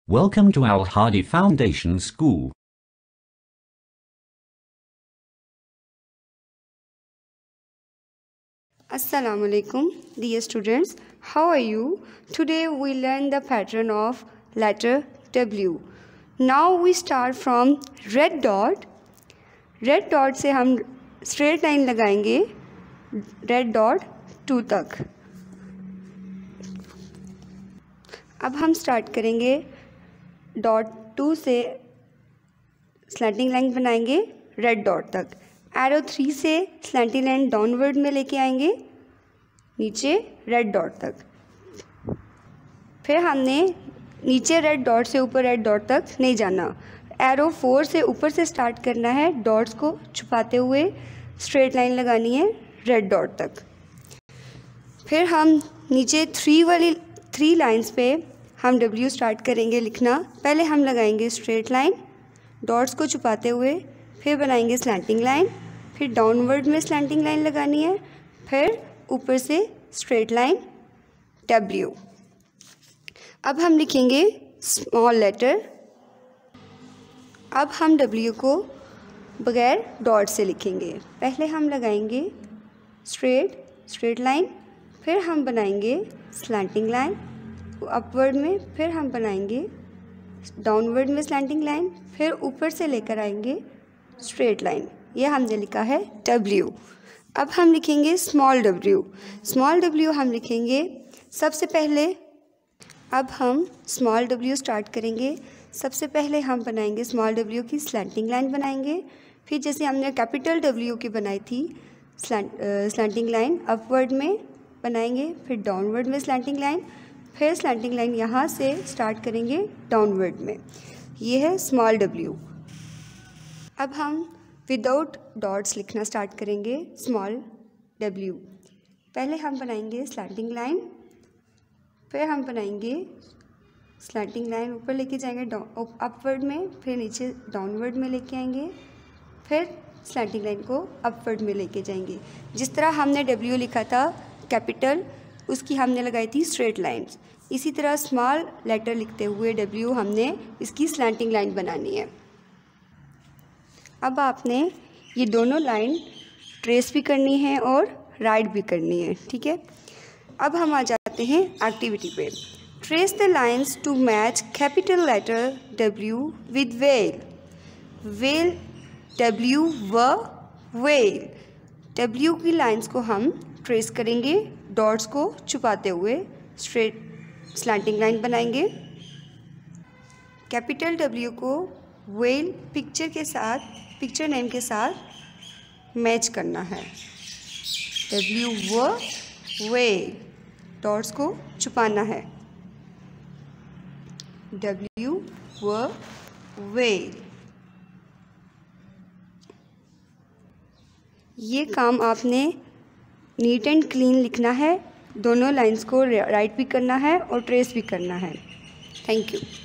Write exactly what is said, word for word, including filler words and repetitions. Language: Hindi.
Welcome to Al Hadi Foundation School. Assalamu alaikum, dear students. How are you? Today we learn the pattern of letter W. Now we start from red dot. Red dot से हम straight line लगाएंगे red dot टू तक. अब हम start करेंगे डॉट टू से स्लैंटिंग लाइन बनाएंगे रेड डॉट तक. एरो थ्री से स्लैंटिंग लाइन डाउनवर्ड में लेके आएंगे नीचे रेड डॉट तक. फिर हमने नीचे रेड डॉट से ऊपर रेड डॉट तक नहीं जाना. एरो फोर से ऊपर से स्टार्ट करना है. डॉट्स को छुपाते हुए स्ट्रेट लाइन लगानी है रेड डॉट तक. फिर हम नीचे थ्री वाली थ्री लाइंस पे हम W स्टार्ट करेंगे लिखना. पहले हम लगाएंगे स्ट्रेट लाइन डॉट्स को छुपाते हुए, फिर बनाएंगे स्लैंटिंग लाइन, फिर डाउनवर्ड में स्लैंटिंग लाइन लगानी है, फिर ऊपर से स्ट्रेट लाइन W. अब हम लिखेंगे स्मॉल लेटर. अब हम W को बगैर डॉट से लिखेंगे. पहले हम लगाएंगे स्ट्रेट स्ट्रेट लाइन, फिर हम बनाएंगे स्लैंटिंग लाइन अपवर्ड में, फिर हम बनाएंगे डाउनवर्ड में स्लैंटिंग लाइन, फिर ऊपर से लेकर आएंगे स्ट्रेट लाइन. ये हमने लिखा है W. अब हम लिखेंगे स्मॉल W. स्मॉल W हम लिखेंगे सबसे पहले. अब हम स्मॉल W स्टार्ट करेंगे. सबसे पहले हम बनाएंगे स्मॉल W की स्लैंटिंग लाइन बनाएंगे. फिर जैसे हमने कैपिटल W की बनाई थी स्लैंट स्लैंटिंग लाइन अपवर्ड में बनाएंगे, फिर डाउनवर्ड में स्लैंटिंग लाइन, फिर स्लैंटिंग लाइन यहाँ से स्टार्ट करेंगे डाउनवर्ड में. ये है स्मॉल W. अब हम विदाउट डॉट्स लिखना स्टार्ट करेंगे स्मॉल W. पहले हम बनाएंगे स्लैंटिंग लाइन, फिर हम बनाएंगे स्लैंटिंग लाइन ऊपर लेके जाएंगे अपवर्ड में, फिर नीचे डाउनवर्ड में लेके आएंगे, फिर स्लैंटिंग लाइन को अपवर्ड में लेके जाएंगे. जिस तरह हमने W लिखा था कैपिटल, उसकी हमने लगाई थी स्ट्रेट लाइंस. इसी तरह स्मॉल लेटर लिखते हुए W हमने इसकी स्लैंटिंग लाइन बनानी है. अब आपने ये दोनों लाइन ट्रेस भी करनी है और राइट भी करनी है. ठीक है. अब हम आ जाते हैं एक्टिविटी पे. Trace the lines to match capital letter W with well. Well W व वेल. W की लाइंस को हम ट्रेस करेंगे डॉट्स को छुपाते हुए स्ट्रेट स्लैंटिंग लाइन बनाएंगे. कैपिटल W को वेल पिक्चर के साथ पिक्चर नेम के साथ मैच करना है. W व वेल डॉट्स को छुपाना है. W व वेल. ये काम आपने नीट एंड क्लीन लिखना है. दोनों लाइंस को राइट भी करना है और ट्रेस भी करना है. Thank you.